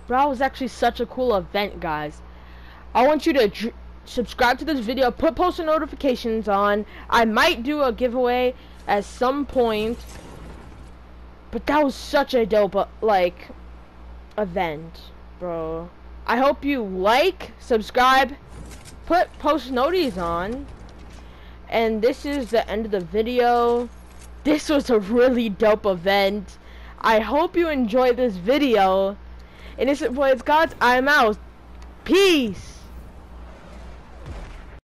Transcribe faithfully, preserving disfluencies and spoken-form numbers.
Bro, that was actually such a cool event, guys. I want you to dr subscribe to this video, put post notifications on. I might do a giveaway at some point. But that was such a dope, uh, like, event, bro. I hope you like, subscribe, put post noties on. And this is the end of the video. This was a really dope event. I hope you enjoyed this video. And this is boy, it's Gods. I'm out. Peace.